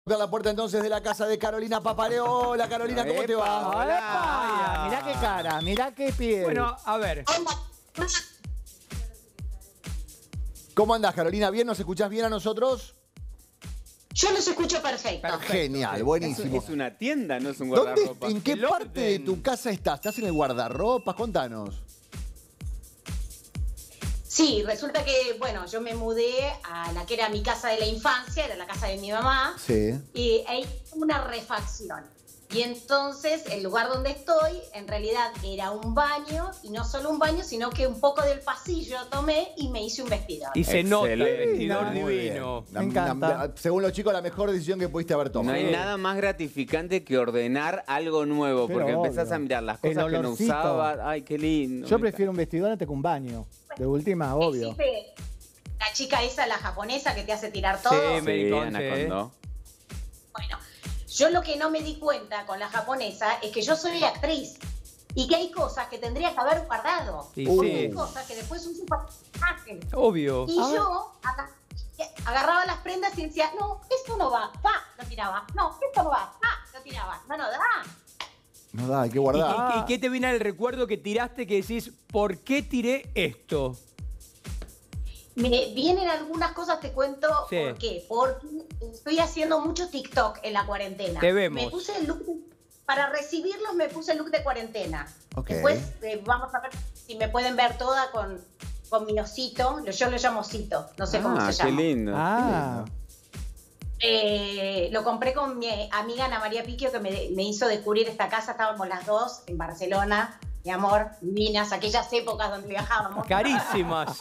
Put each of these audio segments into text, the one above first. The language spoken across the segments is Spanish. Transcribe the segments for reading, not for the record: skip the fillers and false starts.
Tocar la puerta entonces de la casa de Carolina Papareo. Hola Carolina, ¿cómo te va? Hola. Mirá qué cara, mirá qué piel. Bueno, a ver. ¿Cómo andás Carolina? ¿Bien? ¿Nos escuchás bien a nosotros? Yo los escucho perfecto. Genial, buenísimo. Es una tienda, no es un ¿Dónde, guardarropa. en qué El parte de orden. tu casa estás? ¿Estás en el guardarropas? Contanos. Sí, resulta que, bueno, yo me mudé a la que era mi casa de la infancia, era la casa de mi mamá, Sí. y hay una refacción. Y entonces el lugar donde estoy en realidad era un baño, y no solo un baño, sino que un poco del pasillo tomé y me hice un vestidor. Y se nota el Excelente. vestidor Muy bien. divino. Me encanta. Según los chicos, la mejor decisión que pudiste haber No tomado. hay nada más gratificante que ordenar algo nuevo, Pero porque empezás obvio. a mirar las El cosas que no olorcito. usaba. Ay, qué lindo. Yo prefiero un vestidor antes que un baño. De última, obvio. Existe la chica esa, la japonesa, que te hace tirar todo. Sí, me Sí, di Ana conce, Condó. Bueno, yo lo que no me di cuenta con la japonesa es que yo soy actriz y que hay cosas que tendría que haber guardado. Sí, Porque sí. hay cosas que después uso para personaje. Obvio. Y yo agarraba las prendas y decía, no, esto no va, lo tiraba. No, esto no va, lo tiraba. No da. No da, hay que ¿Y guardar. qué te viene al recuerdo que tiraste que decís, ¿por qué tiré esto? Me vienen algunas cosas, te cuento Sí. por qué. Porque estoy haciendo mucho TikTok en la cuarentena. Te vemos. Me puse el look, para recibirlos me puse el look de cuarentena. Ok. Después vamos a ver si me pueden ver toda con mi osito. Yo lo llamo osito, no sé cómo se Qué llama. lindo. Ah, Lo compré con mi amiga Ana María Piquio, que me hizo descubrir esta casa. Estábamos las dos en Barcelona, mi amor, divinas, aquellas épocas donde viajábamos. Carísimas.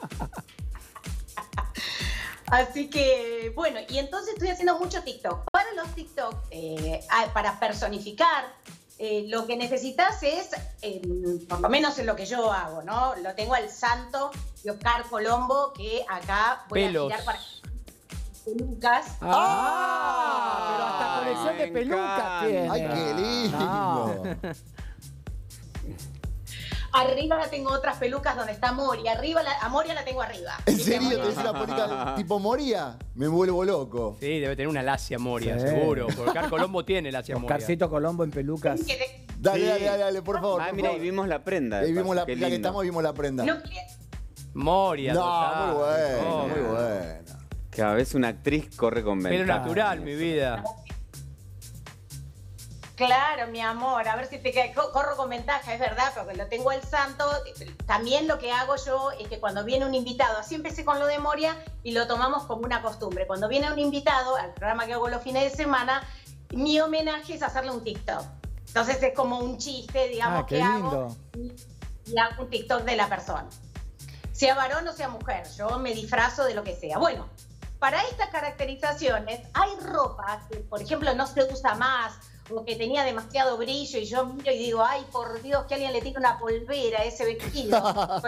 Así que, bueno, y entonces estoy haciendo mucho TikTok. Para los TikTok, para personificar, lo que necesitas es, por lo menos es lo que yo hago, ¿no? Lo tengo al santo de Oscar Colombo, que acá voy Pelos. a tirar para pelucas. pero hasta colección de me pelucas encanta. tiene. ¡Ay, qué lindo! No. Arriba tengo otras pelucas donde está Moria. A Moria la tengo arriba. ¿En ¿Viste, serio? Moria? ¿Tenés una peluca tipo Moria? Me vuelvo loco. Sí, debe tener una lacia Moria, Sí. seguro. Porque Oscar Colombo tiene lacia Moria. Oscarcito Colombo en pelucas. Que te- Dale, Sí. dale, por favor. Ah, por mira, favor. ahí vimos la prenda. de Ahí vimos paso, la qué que lindo. estamos, vimos la prenda. no quiere- Moria, No, total. muy bueno, Obvio. muy bueno. Cada vez una actriz corre con Pelo ventaja. natural, mi vida. Claro, mi amor, a ver si te queda. Corro con ventaja, es verdad, porque lo tengo al santo. También lo que hago yo es que cuando viene un invitado, así empecé con lo de Moria y lo tomamos como una costumbre. Cuando viene un invitado al programa que hago los fines de semana, mi homenaje es hacerle un TikTok. Entonces es como un chiste, digamos, Ah, qué que lindo. hago y hago un TikTok de la persona. Sea varón o sea mujer, yo me disfrazo de lo que sea. Bueno, para estas caracterizaciones hay ropa que, por ejemplo, no se usa más o que tenía demasiado brillo y yo miro y digo, ay, por Dios, que alguien le tire una polvera a ese vestido.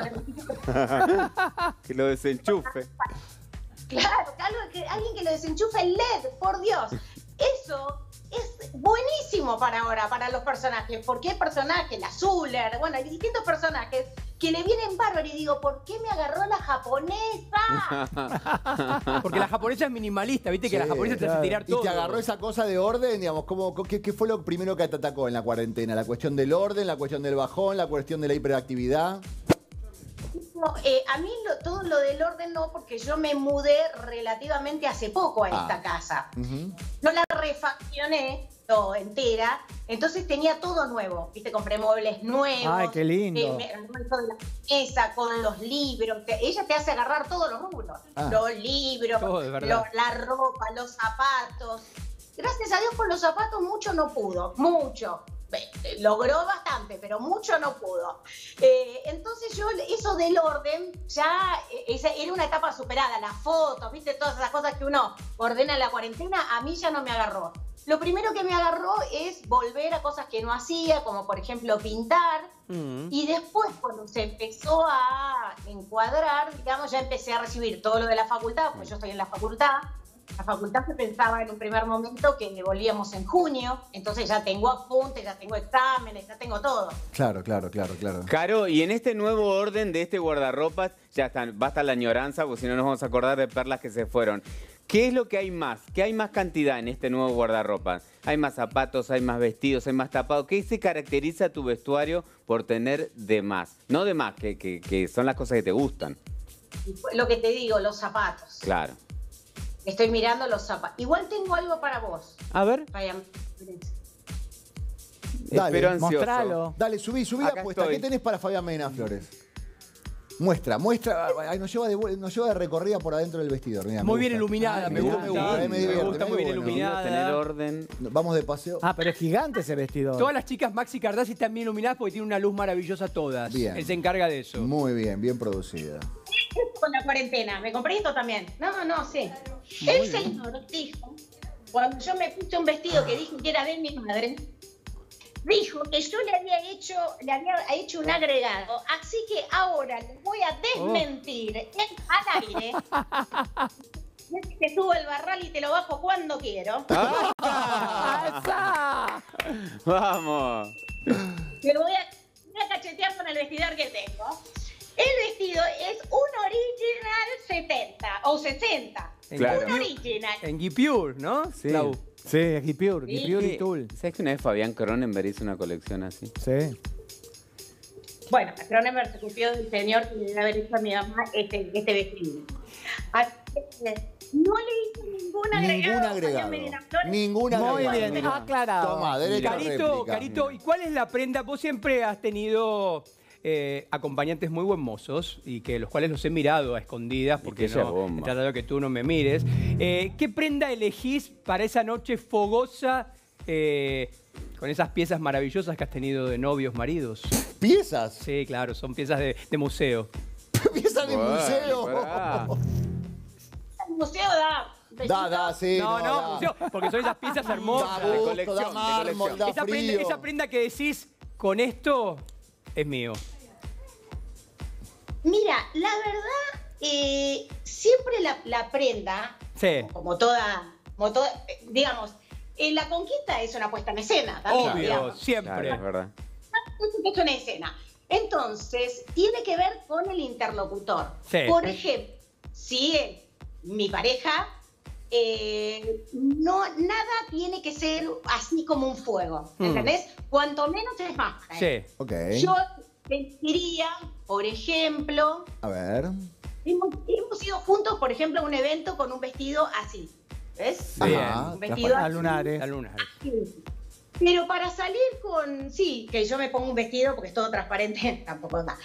Que lo desenchufe. Claro, alguien que lo desenchufe el LED, por Dios. Eso es buenísimo para ahora, para los personajes, porque hay personajes, la Zuller, bueno, hay distintos personajes que le vienen bárbaros y digo, ¿por qué me agarró la japonesa? Porque la japonesa es minimalista, viste que la Sí, japonesa te hace claro. tirar Y todo. te agarró esa cosa de orden, digamos, ¿qué fue lo primero que te atacó en la cuarentena? ¿La cuestión del orden, la cuestión del bajón, la cuestión de la hiperactividad? No, a mí todo lo del orden no, porque yo me mudé relativamente hace poco a esta casa. Ujú. Yo la refaccioné entera, entonces tenía todo nuevo, ¿viste? Compré muebles nuevos. Ay, qué lindo. Me armó de la mesa con los libros. Ella te hace agarrar todos los rubros. Ah. Los libros, Todo, es verdad. la ropa, los zapatos. Gracias a Dios con los zapatos mucho no pudo, mucho. Logró bastante, pero mucho no pudo. Entonces yo, eso del orden, ya era una etapa superada. Las fotos, ¿viste? Todas esas cosas que uno ordena en la cuarentena, a mí ya no me agarró. Lo primero que me agarró es volver a cosas que no hacía, como por ejemplo pintar. Y después, cuando se empezó a encuadrar, digamos, ya empecé a recibir todo lo de la facultad, porque yo estoy en la facultad. La facultad se pensaba en un primer momento que volvíamos en junio, entonces ya tengo apuntes, ya tengo exámenes, ya tengo todo. Claro. Caro, y en este nuevo orden de este guardarropas, ya está, basta la añoranza, porque si no nos vamos a acordar de perlas que se fueron. ¿Qué es lo que hay más? ¿Qué hay más cantidad en este nuevo guardarropa? ¿Hay más zapatos, hay más vestidos, hay más tapados? ¿Qué se caracteriza tu vestuario por tener de más? No de más, que son las cosas que te gustan. Lo que te digo, los zapatos. Claro. Estoy mirando los zapatos. Igual tengo algo para vos. A ver, Fabián. Dale, espero ansioso. Mostralo. Dale, subí la Acá apuesta. estoy. ¿Qué tenés para Fabián Medina Flores? Muestra. Ay, nos lleva de recorrida por adentro del vestidor. Mirá, Muy me bien gusta. iluminada, me Me gusta. gusta, me Me divierte, gusta, muy bien bueno. iluminada. Tener orden. Vamos de paseo. Pero es gigante ese vestido. Todas las chicas Maxi Cardassi están bien iluminadas porque tienen una luz maravillosa todas. Bien. Él se encarga de eso. Muy bien, bien producida. Con la cuarentena. ¿Me compré esto también? No, sí. El señor dijo, cuando yo me puse un vestido que dijo que era de mi madre, dijo que yo le había hecho un agregado, así que ahora les voy a desmentir al aire. Te subo el barral y te lo bajo cuando quiero. ¡Vamos! Te lo voy a cachetear con el vestidor que tengo. El vestido es un original 70 o 60. Claro. Un original. En Guipure, ¿no? Sí. Clau. Sí, es Guipure y Tul. ¿Sabes que una vez Fabián Cronenberg hizo una colección así? Sí. Bueno, Cronenberg se copió del señor que le debe haber hecho a mi mamá este vestido. Así que no le hice ningún agregado. Ningún Muy agregado. bien, aclarado. Toma, derecho a Carito, réplica. Carito, ¿y cuál es la prenda? Vos siempre has tenido acompañantes muy buen mozos y que los cuales los he mirado a escondidas porque que ella no bomba. he tratado de que tú no me mires. ¿Qué prenda elegís para esa noche fogosa con esas piezas maravillosas que has tenido de novios, maridos? ¿Piezas? Sí, claro, son piezas de museo. ¿Piezas de Bueno, museo? pará. El museo da. Da, sí. No, da. museo, porque son esas piezas hermosas. Da gusto, colección, da de mármol, colección. da frío. Esa prenda que decís, con esto es mío. Mira, la verdad, siempre la prenda, Sí. como toda, digamos, la conquista es una puesta en escena también, Obvio, digamos. siempre. Claro, es verdad. Es una escena. Entonces, tiene que ver con el interlocutor. Sí. Por ejemplo, si mi pareja, nada tiene que ser así como un fuego, ¿entendés? Cuanto menos es más para él. Sí. Ok. Yo diría, por ejemplo, A ver. hemos ido juntos, por ejemplo, a un evento con un vestido así. ¿Ves? Bien. Ajá. Un vestido A así. lunares. La luna. Pero para salir con, sí, que yo me pongo un vestido porque es todo transparente, tampoco da.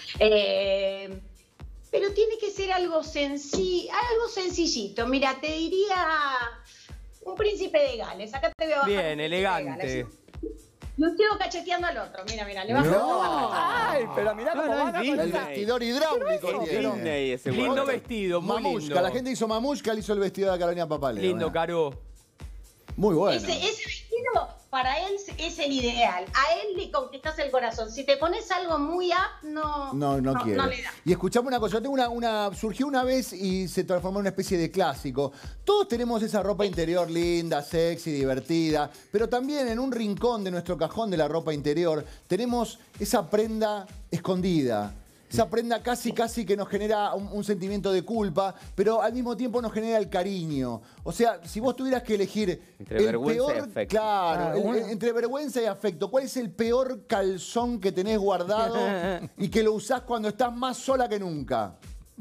Pero tiene que ser algo sencillito. Mira, te diría un príncipe de Gales. Acá te veo bajar. Bien, un príncipe de elegante. Gales. Lo estoy cacheteando al otro. Mira, le bajo No. la barra. Ay, pero mirá cómo No, van a es El Disney. vestidor hidráulico Es tiene. Disney ese Lindo guarda. vestido, muy Mamushka, lindo. la gente hizo Mamushka, le hizo el vestido de Carolina Papaleo. Lindo, mirá. Caro. Muy bueno. Ese vestido para él es el ideal. A él le conquistas el corazón. Si te pones algo muy up, No quiere. no le da. Y escuchame una cosa, yo tengo surgió una vez y se transformó en una especie de clásico. Todos tenemos esa ropa interior linda, sexy, divertida, pero también en un rincón de nuestro cajón de la ropa interior tenemos esa prenda escondida. Esa prenda casi que nos genera un sentimiento de culpa, pero al mismo tiempo nos genera el cariño. O sea, si vos tuvieras que elegir Entre el vergüenza y peor, afecto. claro, Claro. entre vergüenza y afecto, ¿cuál es el peor calzón que tenés guardado y que lo usás cuando estás más sola que nunca?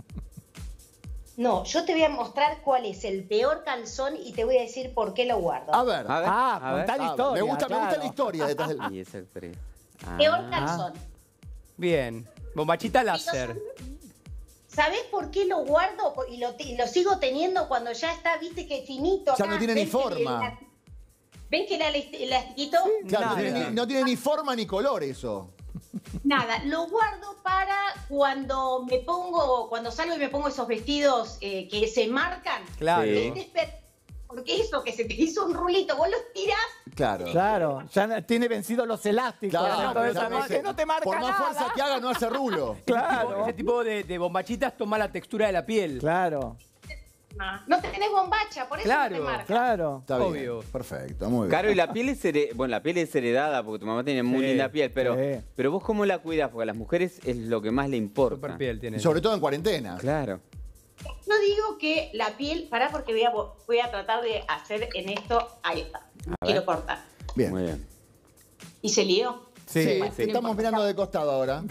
No, yo te voy a mostrar cuál es el peor calzón y te voy a decir por qué lo guardo. A ver. A ver, a ver. contá la Ah, historia. me gusta claro. la historia detrás del... Y esa actriz. Peor calzón. Bien. Bombachita láser. ¿Sabés por qué lo guardo y lo sigo teniendo cuando ya está, viste que finito? Ya acá? no tiene ni ¿Ves que forma. ¿Ves que el elastiquito? Claro, no Nada. no tiene ni forma ni color eso. Nada, lo guardo para cuando salgo y me pongo esos vestidos que se marcan. Claro. Sí. Porque eso que se te hizo un rulito, vos los tirás. Claro. Claro, ya tiene vencidos los elásticos. Claro, Entonces, ya además, que no te marca por más nada. fuerza que haga, no hace rulo. Claro, Ese tipo de bombachitas toma la textura de la piel. claro, No tenés bombacha, por eso Claro, no te marca. claro. Está bien. Obvio. Perfecto, muy bien. Caro, y la piel es la piel es heredada porque tu mamá tiene muy Sí, linda piel, sí. pero vos cómo la cuidás, porque a las mujeres es lo que más le importa. Super piel tiene. Y sobre todo en cuarentena. Claro. Yo digo que la piel, pará porque voy a tratar de hacer en esto, ahí está, quiero cortar. Bien. Muy bien. ¿Y se lió? Sí, Bueno, te estamos mirando de costado ahora.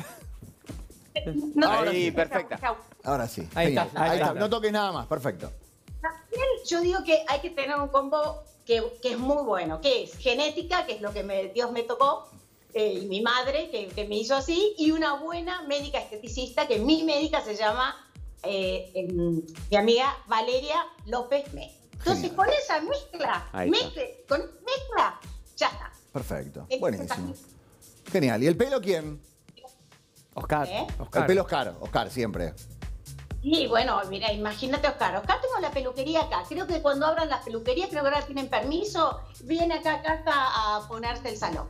No, Ahí, sí, perfecta. chau. Ahora sí. Ahí Genial. está, Ahí ahí está. está. No toques nada más. Perfecto. La piel, yo digo que hay que tener un combo que es muy bueno, que es genética, que es lo que Dios me tocó, y mi madre, que me hizo así, y una buena médica esteticista, que mi médica se llama mi amiga Valeria López Me. Entonces, Genial. con esa mezcla, Ahí está. ya está. Perfecto. Es- Buenísimo. Genial. ¿Y el pelo quién? Oscar. ¿Eh? El pelo Oscar. Oscar, siempre. Y bueno, mira, imagínate Oscar. Oscar, tengo la peluquería acá. Creo que cuando abran las peluquerías, creo que ahora tienen permiso, viene acá a casa a ponerse el salón.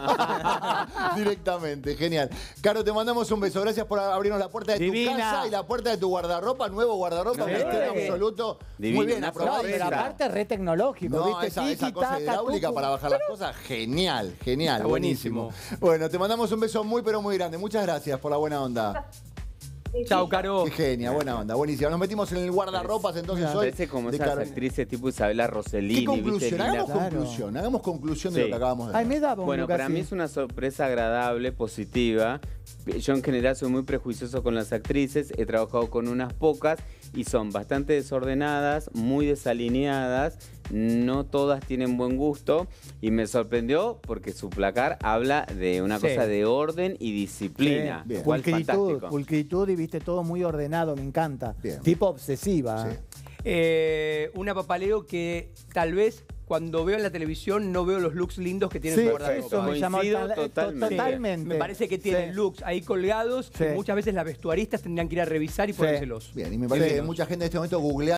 Directamente, genial. Caro, te mandamos un beso. Gracias por abrirnos la puerta de Divina. tu casa y la puerta de tu guardarropa, nuevo guardarropa, Sí. un estilo absoluto. Divina, Muy bien, una No, aprobado. pero sorpresa. aparte re tecnológico, No, ¿viste? esa Tiki, cosa taca, hidráulica tucu. para bajar las cosas, genial, genial, Está buenísimo. Bueno, te mandamos un beso muy, pero muy grande. Muchas gracias por la buena onda. Chau, Caro. Qué genia, buena onda, buenísima. Nos metimos en el guardarropas entonces hoy. Parece como de esas Carolina. actrices tipo Isabela Rossellini. ¿Qué conclusión? ¿viste? Linda. Hagamos Claro. conclusión, hagamos conclusión de Sí. lo que acabamos de Ay, ver. me daba un Bueno, look para así. mí es una sorpresa agradable, positiva. Yo en general soy muy prejuicioso con las actrices, he trabajado con unas pocas y son bastante desordenadas, muy desalineadas, no todas tienen buen gusto y me sorprendió porque su placar habla de una Sí. cosa de orden y disciplina, Bien. lo cual fantástico. Pulcritud y viste todo muy ordenado, me encanta. Bien. Tipo obsesiva. Sí. Una papaleo que tal vez cuando veo en la televisión no veo los looks lindos que tiene Sí, su eso guardarropa. me llamó Coincido totalmente. totalmente. Me parece que tienen Sí. looks ahí colgados Sí. que muchas veces las vestuaristas tendrían que ir a revisar y Sí. ponérselos. Bien, y me parece Sí. que mucha gente en este momento googlea